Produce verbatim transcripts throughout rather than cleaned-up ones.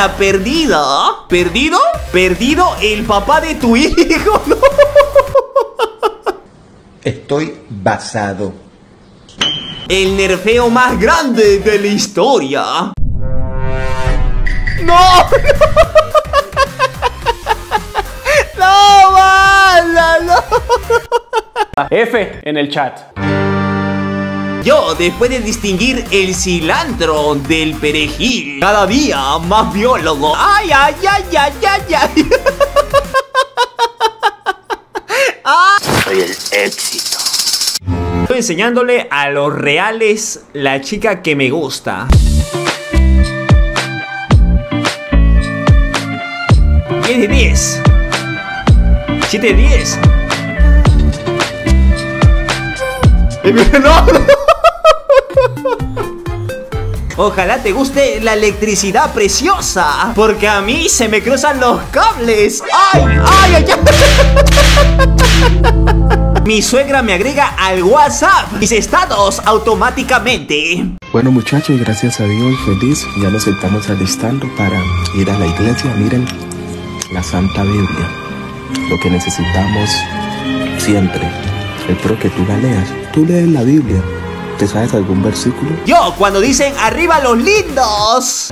Hola, perdido. ¿Perdido? ¿Perdido el papá de tu hijo? No. Estoy basado. El nerfeo más grande de la historia. ¡No! ¡No, mala, no! F en el chat. Yo, después de distinguir el cilantro del perejil, cada día más biólogo. ¡Ay, ay, ay, ay, ay, ay! ¡Ah! Soy el éxito. Estoy enseñándole a los reales la chica que me gusta. diez de diez. siete de diez. No. Ojalá te guste la electricidad preciosa, porque a mí se me cruzan los cables. ¡Ay, ay, ay! ay! Mi suegra me agrega al WhatsApp mis estados automáticamente. Bueno, muchachos, gracias a Dios, feliz. Ya nos estamos alistando para ir a la iglesia. Miren, la Santa Biblia. Lo que necesitamos siempre. Espero que tú la leas. Tú lees la Biblia. ¿Te sabes algún versículo? Yo, cuando dicen arriba los lindos.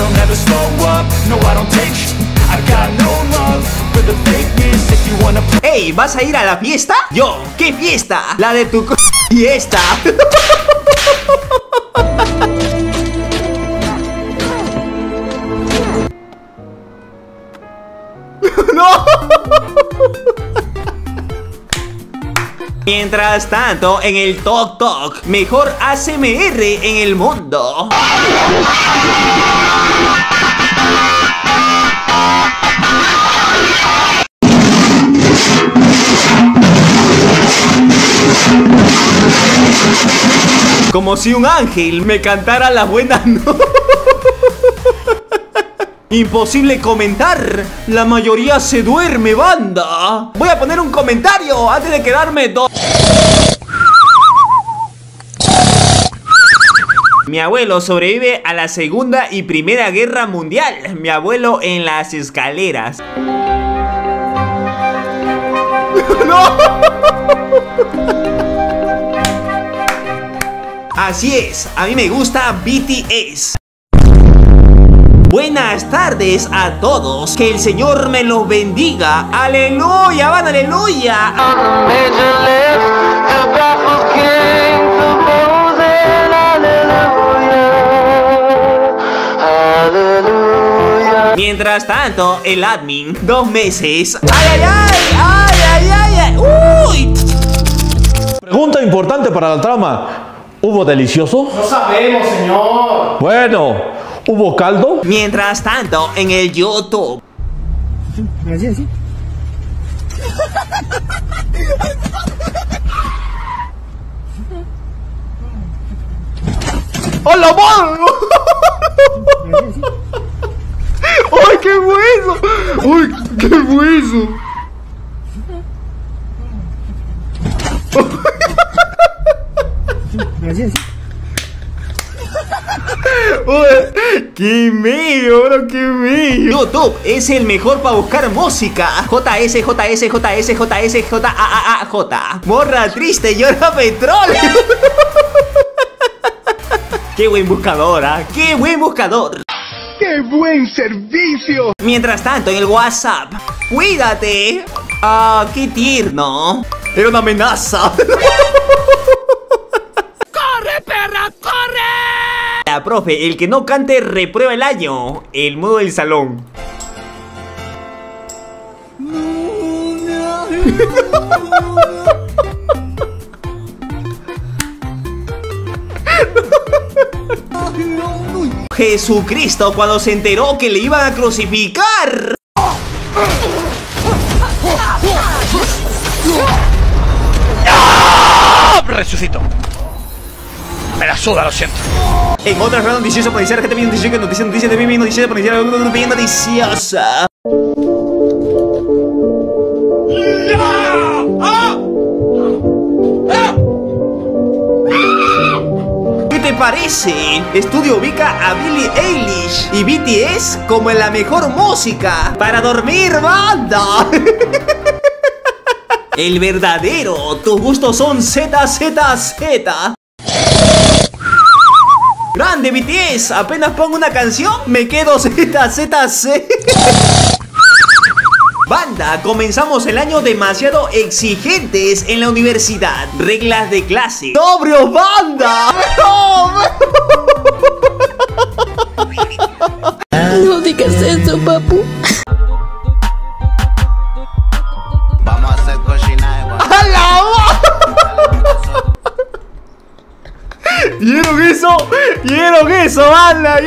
Ey, ¿vas a ir a la fiesta? Yo, ¿qué fiesta? La de tu fiesta. No. Mientras tanto, en el Tok Tok, mejor A S M R en el mundo. Como si un ángel me cantara las buenas noches. Imposible comentar. La mayoría se duerme, banda. Voy a poner un comentario antes de quedarme do... Mi abuelo sobrevive a la Segunda y Primera Guerra Mundial. Mi abuelo en las escaleras. ¡No! Así es, a mí me gusta B T S. Buenas tardes a todos, que el Señor me los bendiga. Aleluya, van, aleluya. Mientras tanto, el admin, dos meses. ¡Ay, ay, ay! ¡Ay, ay, ay! ¡Uy! Pregunta importante para la trama. ¿Hubo delicioso? No sabemos, señor. Bueno, ¿hubo caldo? Mientras tanto, en el YouTube. Así, así. ¡Hola, mano! ¡Ay, qué bueno! ¡Ay, qué bueno! Así, así. Uy, ¡qué mío, bro! ¡Qué mío! YouTube es el mejor para buscar música. J S, J S, J S, J S, J A A A J. Morra triste, llora petróleo. ¡Qué buen buscador! ¿eh? ¡Qué buen buscador! ¡Qué buen servicio! Mientras tanto, en el WhatsApp. ¡Cuídate! ¡Ah, qué tierno! ¡Era una amenaza! ¡Corre, perra, corre! La profe, el que no cante reprueba el año. El modo del salón. Jesucristo cuando se enteró que le iban a crucificar. ¡Ah! Resucito. Me la suda, lo siento. En otra red noticiosa, noticias, gente bien noticiosa, noticias, noticias de bien noticiosa, noticias bien noticiosa. ¿Qué te parece? Estudio ubica a Billie Eilish y B T S como en la mejor música para dormir, banda. El verdadero, tus gustos son Z, Z, Z. Grande B T S, apenas pongo una canción, me quedo Z, Z, Z. Banda, comenzamos el año demasiado exigentes en la universidad. Reglas de clase. ¡Sobrio, banda! No digas eso, papu. Vamos a hacer cochinaje. ¡A la ¿Vieron eso? ¿Vieron eso, banda?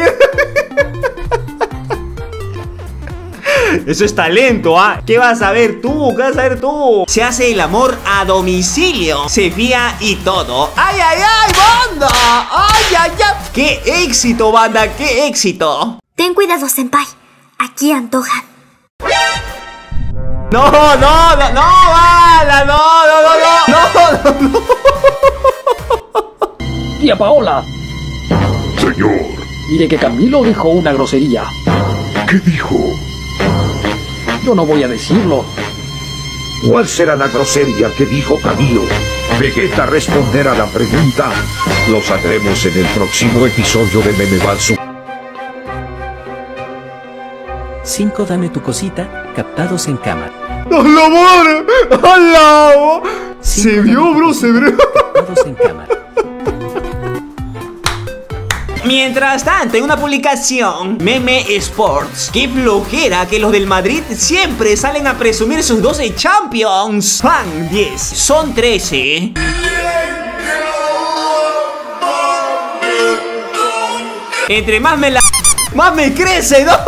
Eso es talento, ¿ah? ¿Qué vas a ver tú? ¿Qué vas a ver tú? Se hace el amor a domicilio, se fía y todo. ¡Ay, ay, ay, banda! ¡Ay, ay, ay! ¡Qué éxito, banda! ¡Qué éxito! Ten cuidado, senpai. Aquí antojan. No, no, no, no, banda, no, no, no, no, no, no, no. Tía Paola. Señor. Mire que Camilo dijo una grosería. ¿Qué dijo? Yo no voy a decirlo. ¿Cuál será la grosería que dijo Camilo? Vegeta responderá la pregunta. Lo sabremos en el próximo episodio de Memebalsu. cinco Dame tu cosita, captados en cámara. ¡Hola, madre! ¡Hola! Se vio, bro, se vio. Captados en cámara. Mientras tanto, en una publicación, Meme Sports. Qué flojera que los del Madrid siempre salen a presumir sus doce Champions. Fan diez, son trece. Entre más me la... más me crece, ¿no?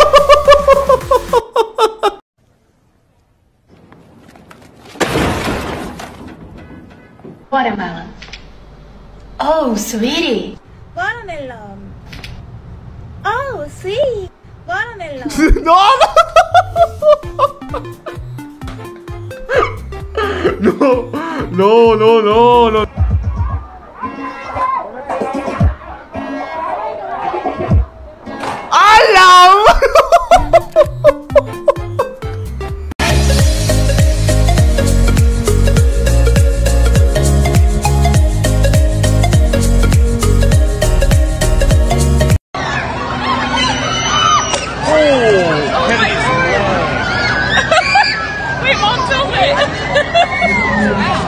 Watermelon. Oh, sweetie. Watermelon. Oh, sweet. Watermelon. No, no. No, no, no, no. ¡Hala! Wait, Mom, film it!